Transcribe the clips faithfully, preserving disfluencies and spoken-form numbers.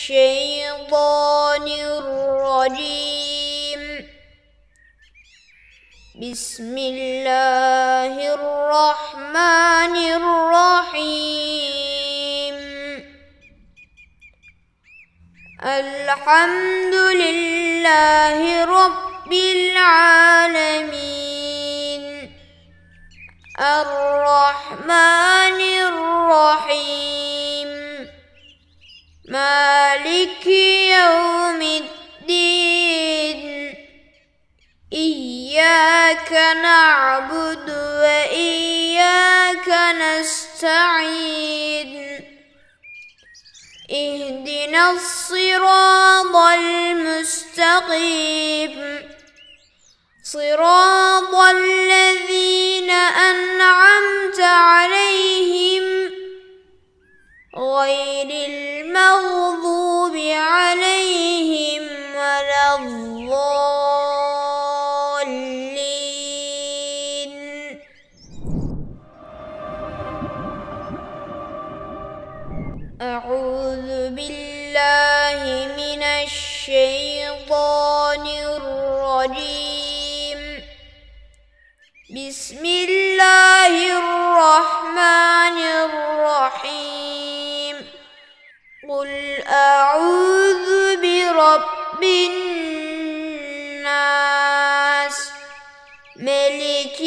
الشيطان الرجيم. بسم الله الرحمن الرحيم. الحمد لله رب العالمين الرحمن الرحيم مالك يوم الدين. إياك نعبد وإياك نستعين. اهدنا الصراط المستقيم صراط الذين أنعمت عليهم غير المغضوب عليهم ولا الضالين. أعوذ بالله من الشيطان الرجيم. بسم الله الرحمن الرحيم. قل أعوذ برب الناس ملك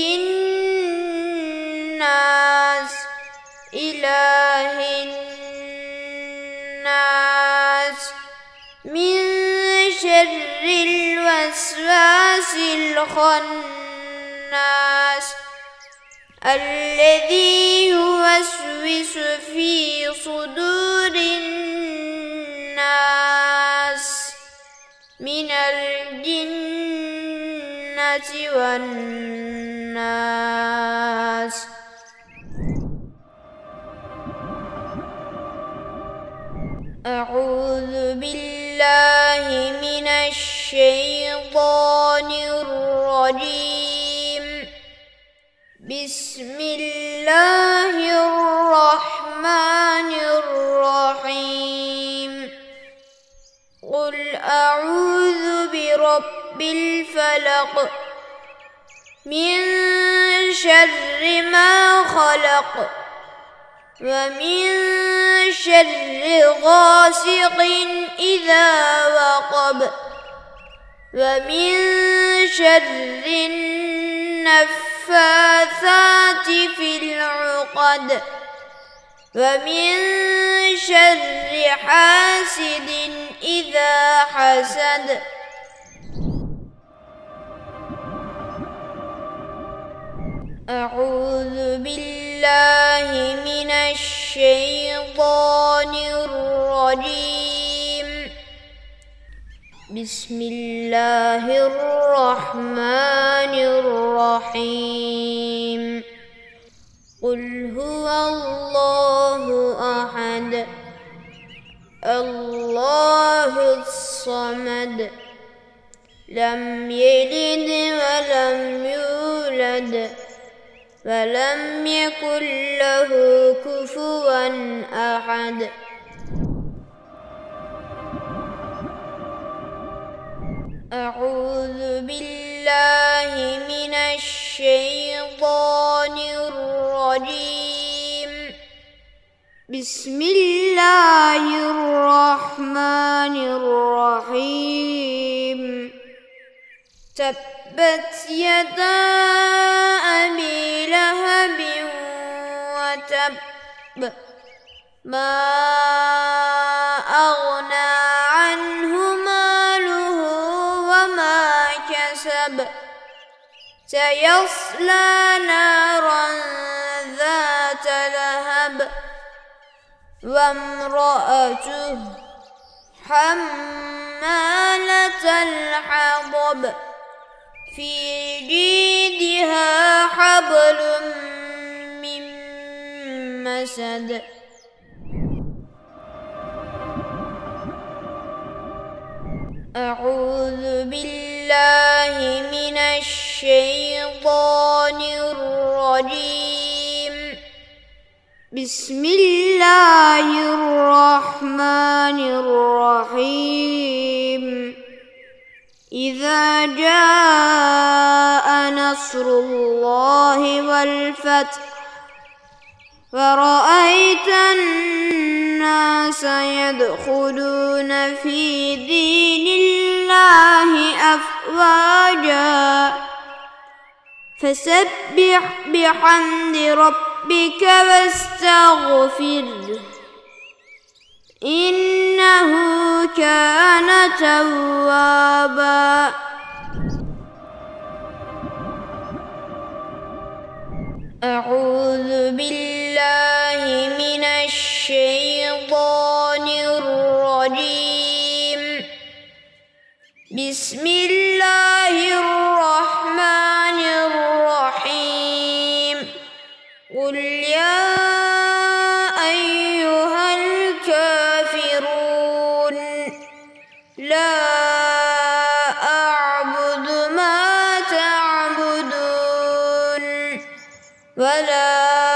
الناس إله الناس من شر الوسواس الخناس الذي يوسوس في صدور الناس من الجنة والناس. أعوذ بالله من الشيطان الرجيم. بسم الله الرحمن الرحيم. قل أعوذ برب الفلق من شر ما خلق ومن شر غاسق إذا وقب ومن شر النفاثات في العقد ومن شر حاسد إذا حسد. أعوذ بالله من الشيطان الرجيم. بسم الله الرحمن الرحيم. قل هو الله أحد الله الصمد لم يلد ولم يولد ولم يكن له كفوا أحد. أعوذ بالله من الشيطان الرجيم. بسم الله الرحمن الرحيم. تبت يدا أبي لهب وتب ما أغنى عنه ماله وما كسب سيصلى نارا ذات لهب وامرأته حمالة الحطب في جيدها حبل من مسد. أعوذ بالله من الشيطان الرجيم. بسم بسم الله الرحمن الرحيم إذا جاء نصر الله والفتح ورأيت الناس يدخلون في دين الله أفواجا فسبح بحمد ربك واستغفره إنه كان توابا. أعوذ بالله من الشيطان الرجيم. بسم الله الرحمن الرحيم. قل يا أيها الكافرون لا أعبد ما تعبدون ولا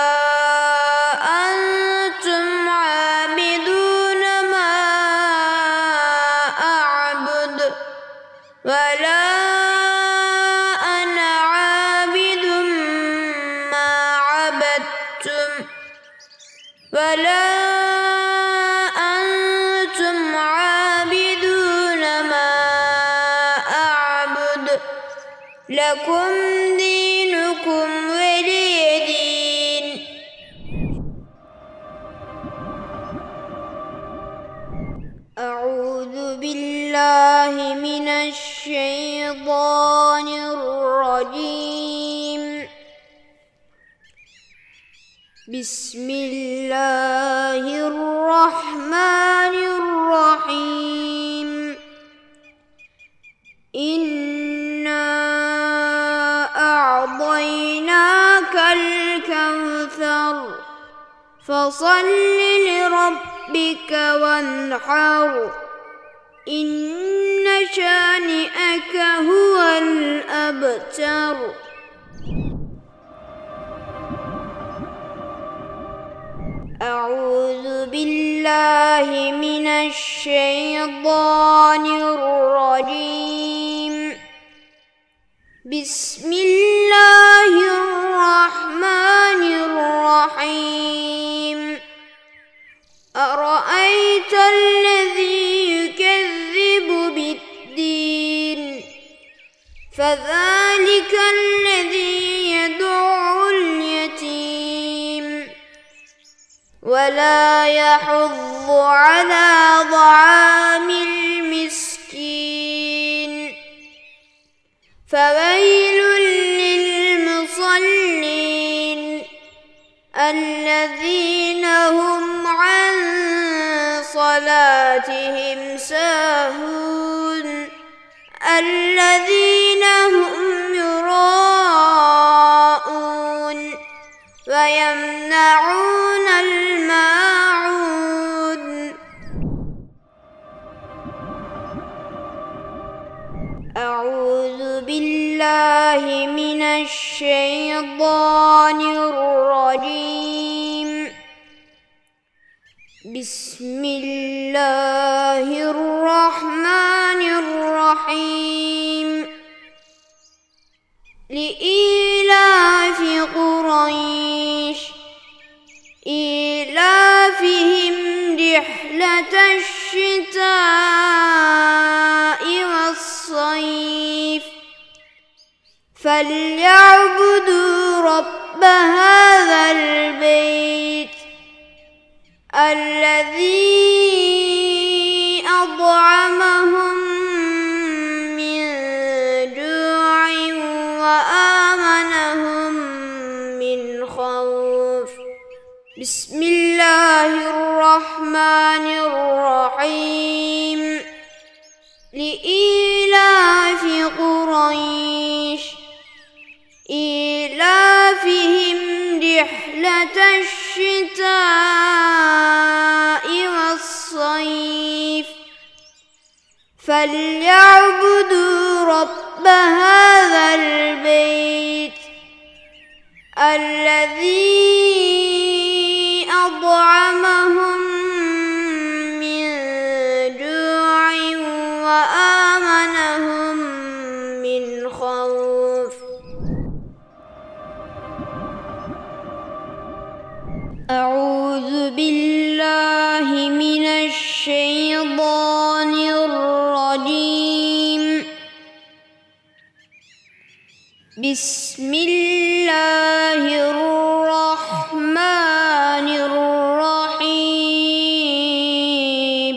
أنتم عابدون ما أعبد ولا أنا عابد ما عبدتم ولا أنتم عابدون ما أعبد لكم دينكم ولي دين. أعوذ بالله من الشيطان الرجيم. بسم الله الرحمن الرحيم. إنا أعطيناك الكوثر فصل لربك وانحر إن شانئك هو الأبتر. أعوذ بالله من الشيطان الرجيم. بسم الله الرحمن الرحيم. أرأيت الذي يكذب بالدين فذلك الذي يدع اليتيم ولا يحض على طعام المسكين فويل للمصلين الذين هم عن صلاتهم ساهون الذين هم يراءون ويمنعون الماعون. أعوذ بالله من الشيطان الرجيم. بسم الله الرحمن الرحيم. لإيلاف قريش إيلافهم رحلة الشتاء والصيف فليعبدوا رب هذا البيت الذي أطعمهم من جوع وآمنهم من خوف. بسم الله الرحمن الرحيم. لإيلاف قريش إيلافهم رحلة الشتاء والصيف فليعبدوا رب هذا البيت الذي أطعمهم من جوع وآمنهم من خوف. أعوذ بالله من الشيطان الرجيم. بسم الله الرحمن الرحيم.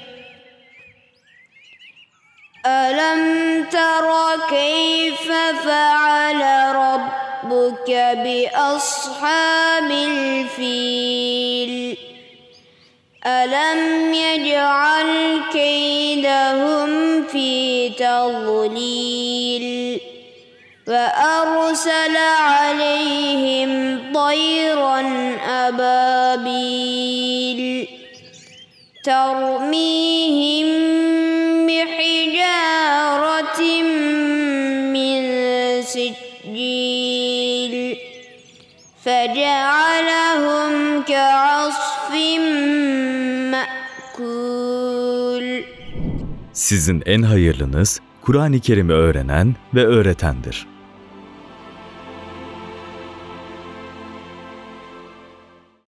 ألم تر كيف فعل ربك بأصحاب الفيل؟ ألم يجعل كيدهم في تضليل وأرسل عليهم طيرا أبابيل ترميهم بحجارة من سجيل فجعلهم كعصف مأكول. Sizin en hayırlınız Kur'an-ı Kerim'i öğrenen ve öğretendir.